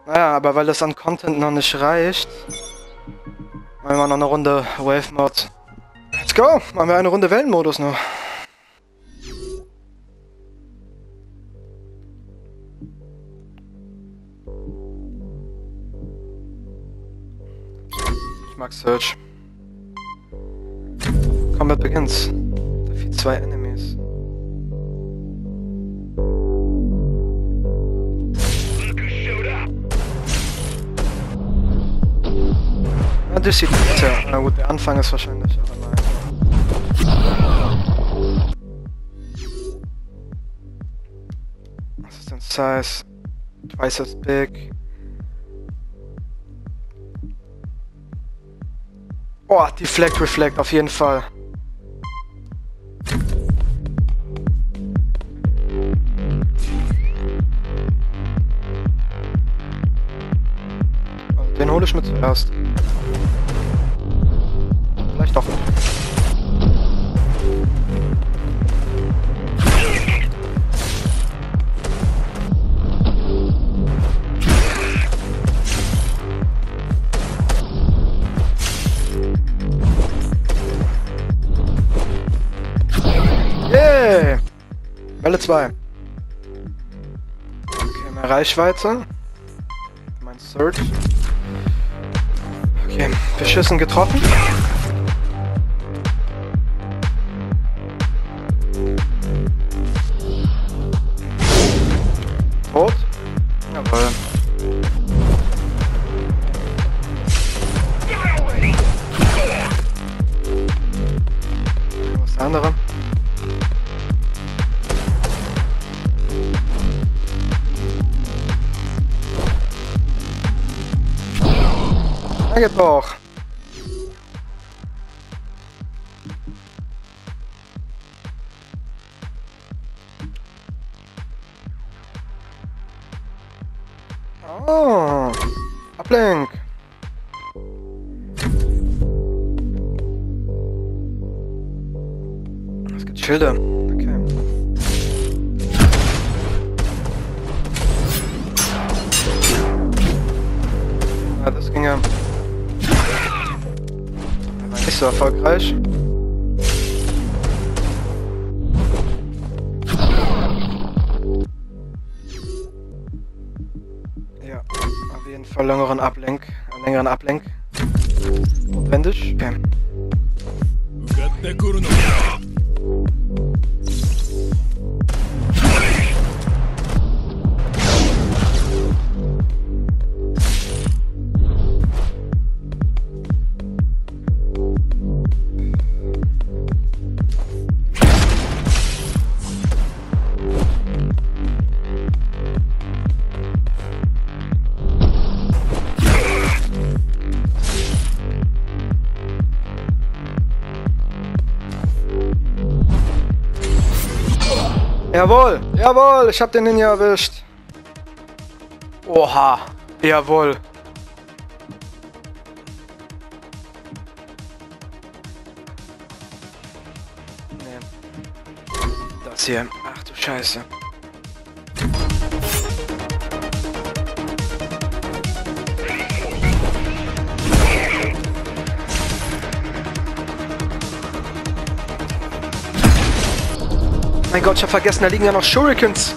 Naja, aber weil das an Content noch nicht reicht, machen wir noch eine Runde Wave Mode. Let's go! Machen wir eine Runde Wellenmodus noch. Ich mag Search. Combat begins. Defeat 2 enemies. Ja, das sieht gut aus. Na gut, der Anfang ist wahrscheinlich auch immer einfach. Assistant Size. Twice as big. Oh, Deflect, Reflect, auf jeden Fall. Den hole ich mir zuerst. Vielleicht doch nicht. Yeah! Welle 2. Okay, mehr Reichweite. Mein Search. Okay, beschissen getroffen. Tot. Jawohl. Was ist der andere? Danke doch. Oh, Uplink. Es gibt Schilder. Okay. Ja, das ging ja. War nicht so erfolgreich. Ja, auf jeden Fall längeren Ablenk. Notwendig. Okay. Jawohl, jawohl, ich hab den Ninja erwischt. Oha, jawohl. Nee. Das hier, ach du Scheiße. Mein Gott, ich hab vergessen, da liegen ja noch Shurikens.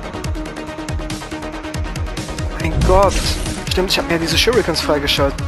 Mein Gott. Stimmt, ich hab mir diese Shurikens freigeschaltet.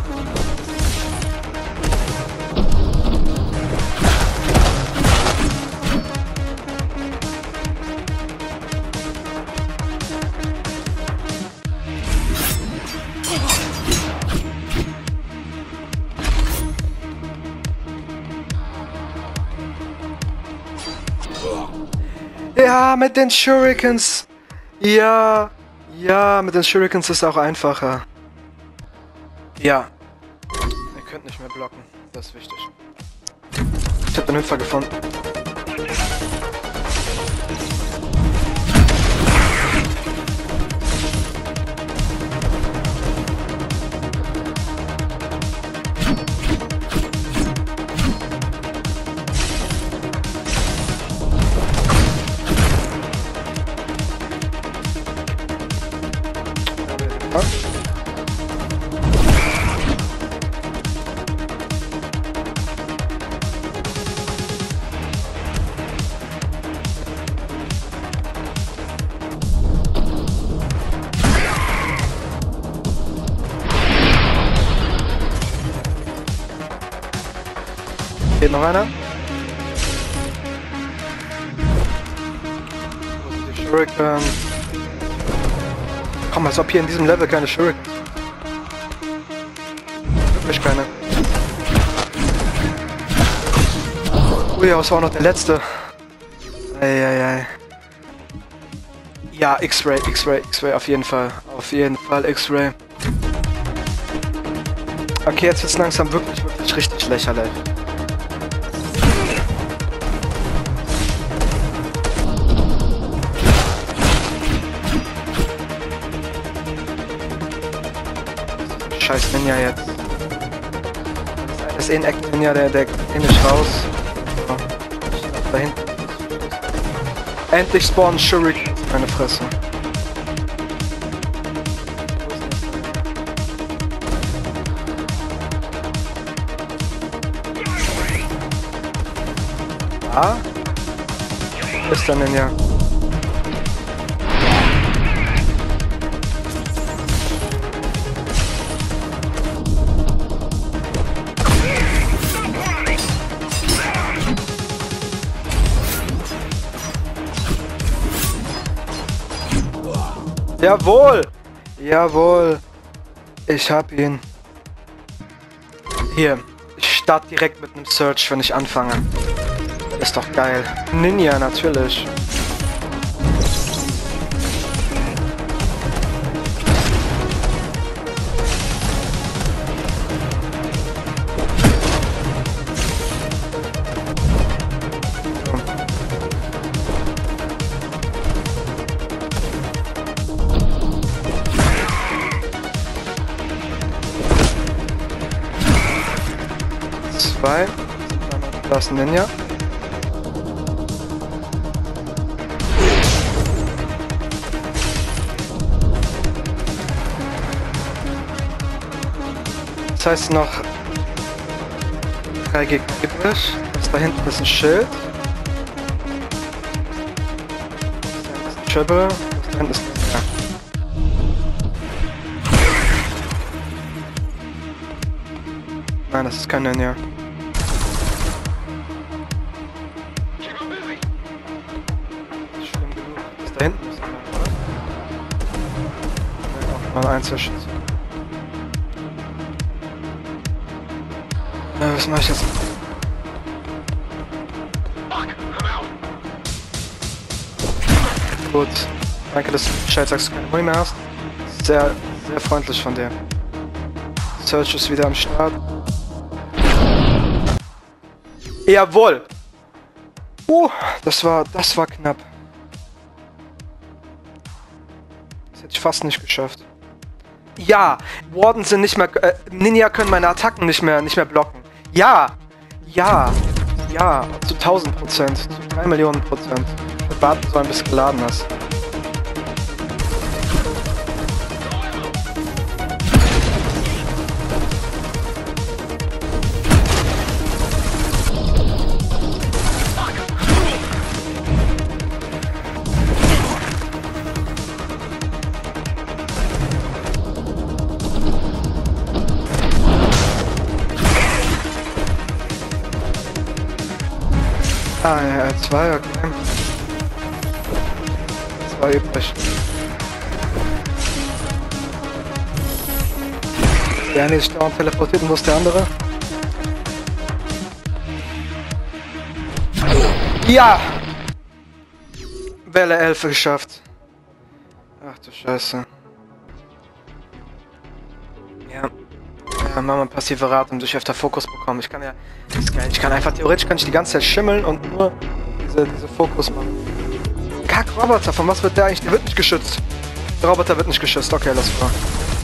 Ja, mit den Shurikens. Ja, mit den Shurikens ist es auch einfacher. Ja. Ihr könnt nicht mehr blocken. Das ist wichtig. Ich hab den Hüpfer gefunden. Huh? steht noch einer. Wo sind die Shuriken? Komm, als ob hier in diesem Level keine Shuriken. Wirklich keine. Ui, das war auch noch der letzte. Eieiei. Ja, X-Ray, X-Ray, X-Ray, auf jeden Fall. Auf jeden Fall X-Ray. Okay, jetzt wird's langsam wirklich richtig lächerlich. Scheiß Ninja jetzt. Das ist eh ein Eck-Ninja, der geht nicht raus. So. Da hinten. Endlich spawnen Shuriken. Meine Fresse. Ah? Wo ist der Ninja? Jawohl! Jawohl! Ich hab ihn. Hier. Ich starte direkt mit einem Search, wenn ich anfange. Ist doch geil. Ninja, natürlich. Zwei. Da ist ein Ninja. Das heißt noch 3 Gegner übrig. Das da hinten ist ein Schild. Das ist ein Triple. Das da hinten ist ein Ninja. Nein, das ist kein Ninja. Da hinten ist mal ein Einzelschütze. Was mache ich jetzt? Gut. Danke, dass du Bescheid sagst, du keine Muni mehr hast. Sehr, sehr freundlich von dir. Search ist wieder am Start. Jawohl! Das war knapp. Das hätte ich fast nicht geschafft. Ja! Warden sind nicht mehr... Ninja können meine Attacken nicht mehr blocken. Ja! Ja! Ja! Zu 1000%. Zu 3 Millionen %. Ich werde warten sollen, bis es geladen ist. Ah, ja, 2, okay. 2 übrig. Der eine ist dauernd teleportiert und wo ist der andere? Ja! Welle 11 geschafft. Ach du Scheiße. Ja. Ja, machen wir passive Rate, um durch öfter Fokus bekommen. Ich kann ja... Das ist geil. Ich kann einfach theoretisch die ganze Zeit schimmeln und nur diese Fokus machen. Kack, Roboter, von was wird der eigentlich? Der wird nicht geschützt. Der Roboter wird nicht geschützt. Okay, lass mal.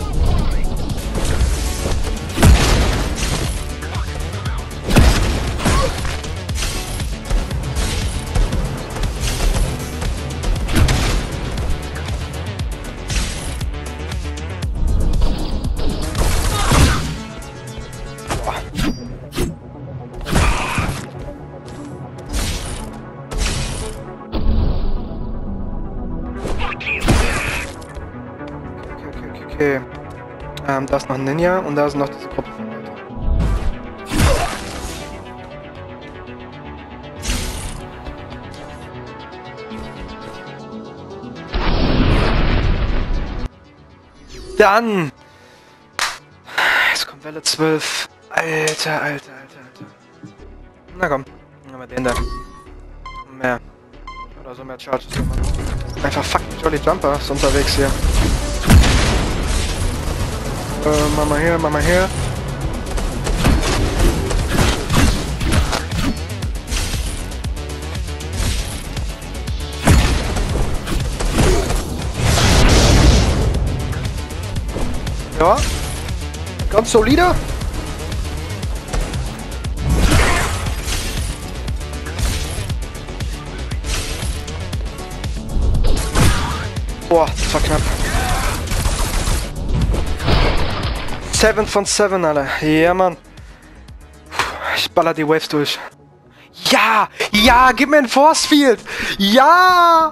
Okay. Da ist noch ein Ninja und da ist noch diese Gruppe von Leuten. Dann! Jetzt kommt Welle 12. Alter. Na komm, dann haben wir den da. Mehr. Oder so mehr Charges. Einfach fucking Jolly Jumper ist unterwegs hier. Mach mal hier. Ja, ganz solide. Boah, das war knapp. 7 von 7, Alter. Ja, Mann. Ich baller die Waves durch. Ja! Ja! Gib mir ein Force Field! Ja!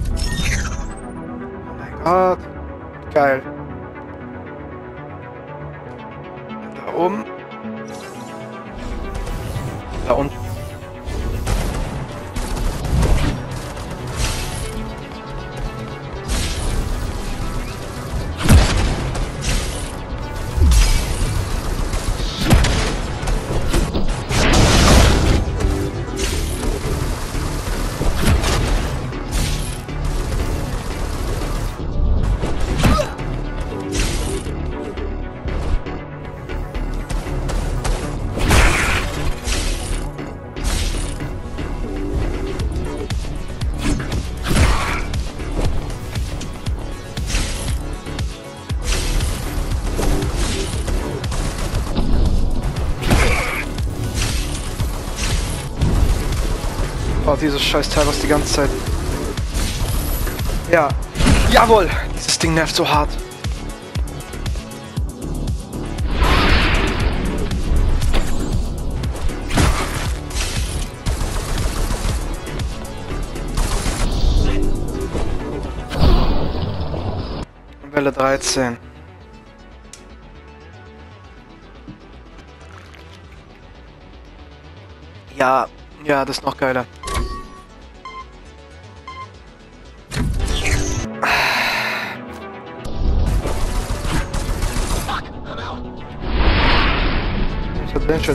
Oh mein Gott. Geil. Da oben. Da unten. Oh, dieses scheiß Teil, was die ganze Zeit... Ja. Jawohl! Dieses Ding nervt so hart. Welle 13. Ja, das ist noch geiler. Shit.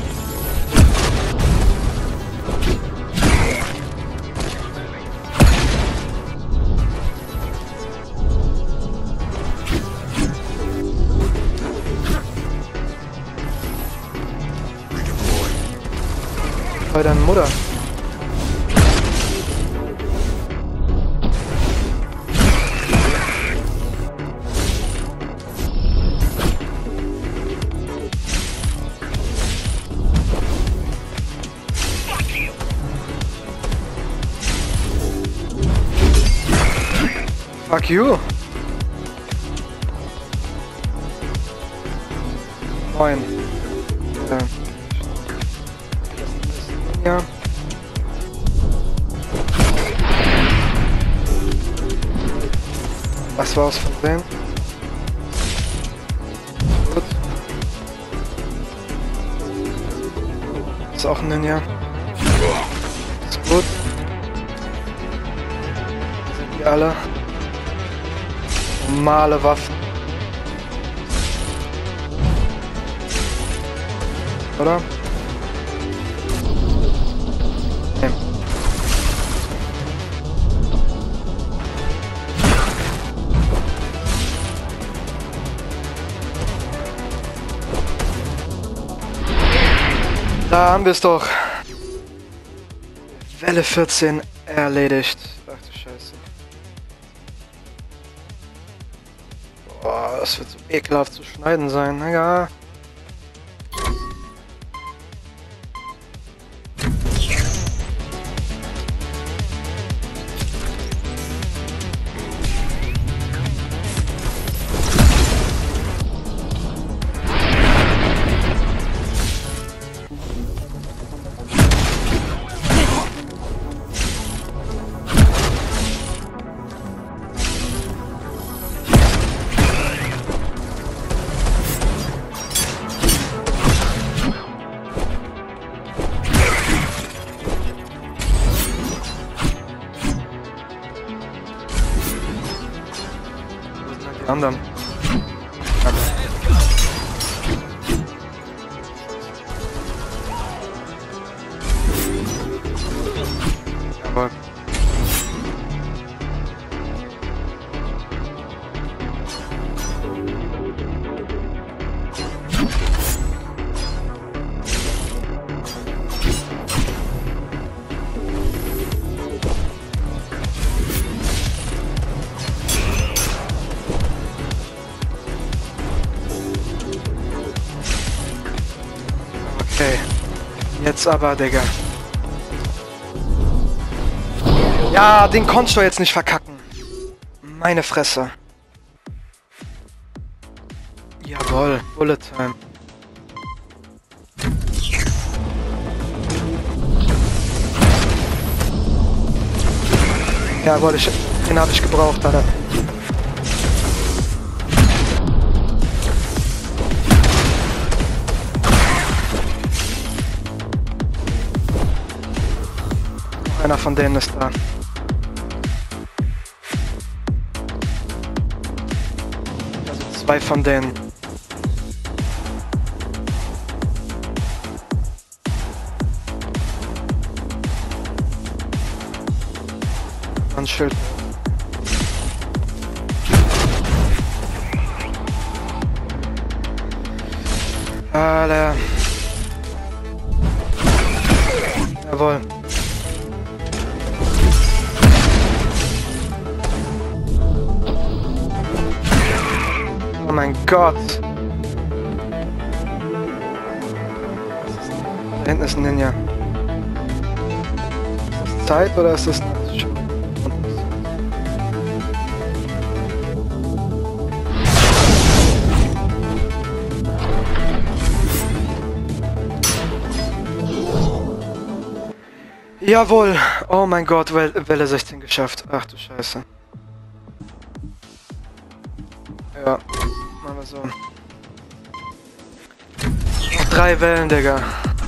Bei deiner Mutter. Fuck you. Moin. Ja. Das war's von dem. Gut. Ist auch ein Ninja. Ist gut. Sind die alle. Normale Waffen. Oder? Nee. Da haben wir es doch. Welle 14 erledigt. Ach du Scheiße. Boah, das wird so ekelhaft zu schneiden sein. Ja. Okay. Jetzt aber, Digga. Ja, den konntest du jetzt nicht verkacken. Meine Fresse. Jawohl, Bullet Time. Jawohl, den habe ich gebraucht, Alter. Noch einer von denen ist da. Also 2 von denen. Ein Schild. Alter. Jawohl. Oh mein Gott. Da hinten ist ein Ninja. Ist das Zeit oder ist das... Jawohl! Oh mein Gott, Welle 16 geschafft. Ach du Scheiße. Ja, machen wir so. Noch 3 Wellen, Digga.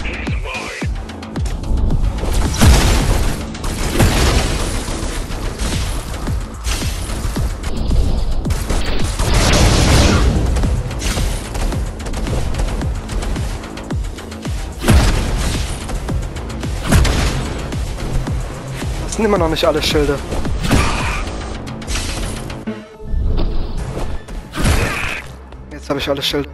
Das sind immer noch nicht alle Schilde. Jetzt habe ich alle Schilde.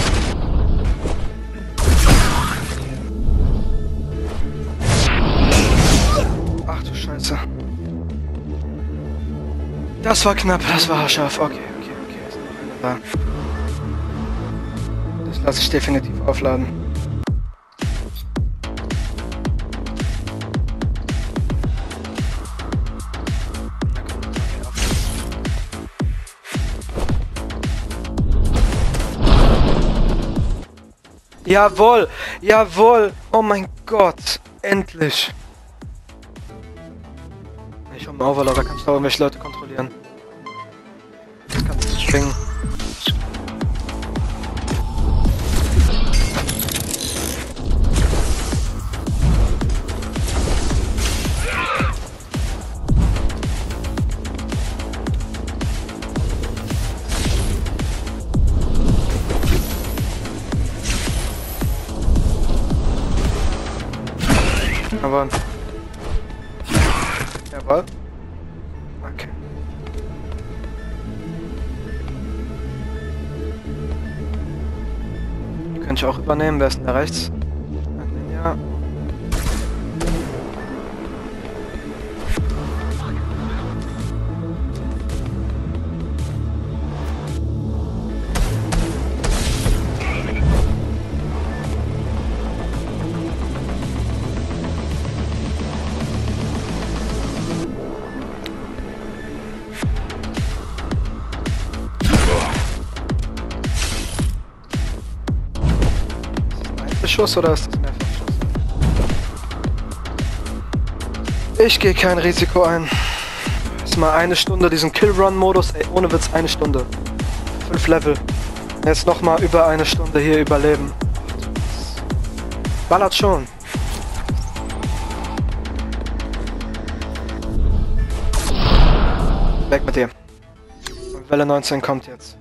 Ach du Scheiße. Das war knapp, das war haarscharf. Okay, ist noch einer da. Das lasse ich definitiv aufladen. Jawohl! Jawohl! Oh mein Gott! Endlich! Ich hol mir Overlord, da kann ich da irgendwelche Leute kontrollieren. Das kannst du springen. Aber... Jawohl. Okay. Die könnte ich auch übernehmen. Wer ist denn da rechts? Ja. Schuss oder ist das Mehrfachschuss? Ich gehe kein Risiko ein. Ist mal 1 Stunde diesen Kill-Run-Modus, ey, ohne Witz 1 Stunde. 5 Level. Jetzt nochmal über 1 Stunde hier überleben. Ballert schon. Weg mit dir. Welle 19 kommt jetzt.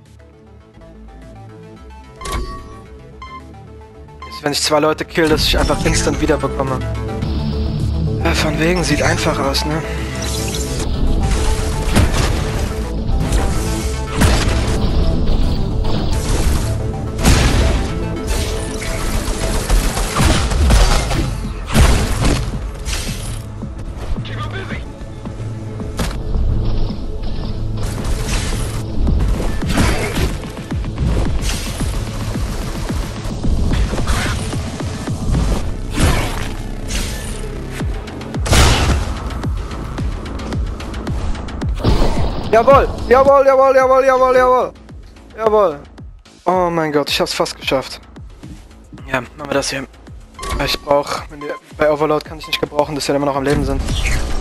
Wenn ich 2 Leute kill, dass ich einfach instant wieder bekomme. Ja, von wegen, sieht einfach aus, ne? Jawohl! Jawohl, jawohl, jawohl, jawohl, jawohl! Jawohl! Oh mein Gott, ich hab's fast geschafft. Ja, machen wir das hier. Ich brauch... Bei Overload kann ich nicht gebrauchen, dass wir immer noch am Leben sind.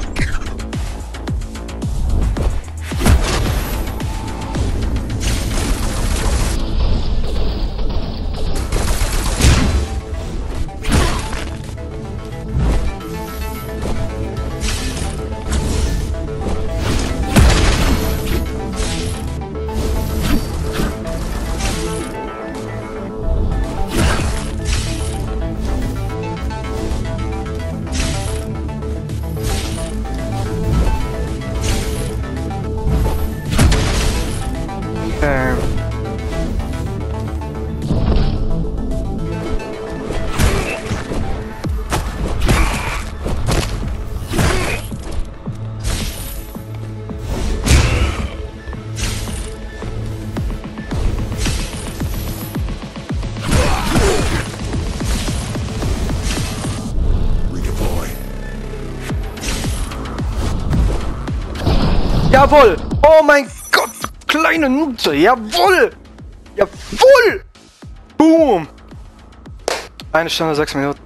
Jawohl! Oh mein Gott, kleine Nutze! Jawohl! Jawohl! Boom! 1 Stunde 6 Minuten.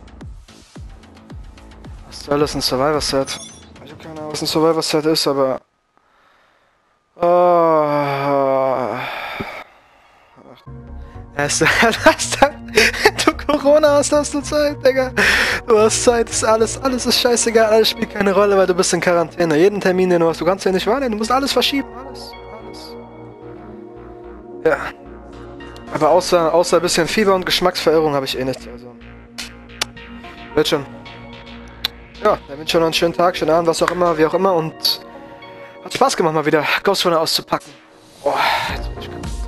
Was soll das, ein Survivor-Set? Ich hab keine Ahnung, was ein Survivor-Set ist, aber... Oh. Du Corona hast du Zeit, Digga. Du hast Zeit, ist alles ist scheißegal, alles spielt keine Rolle, weil du bist in Quarantäne. Jeden Termin, den du hast, du kannst ja nicht wahrnehmen, du musst alles verschieben, alles. Ja. Aber außer ein bisschen Fieber und Geschmacksverirrung habe ich eh nichts, also. Wird schon. Ja, dann wünsche ich noch einen schönen Tag, schönen Abend, was auch immer, wie auch immer, und hat Spaß gemacht mal wieder Ghost Runner auszupacken. Oh, jetzt bin ich kaputt.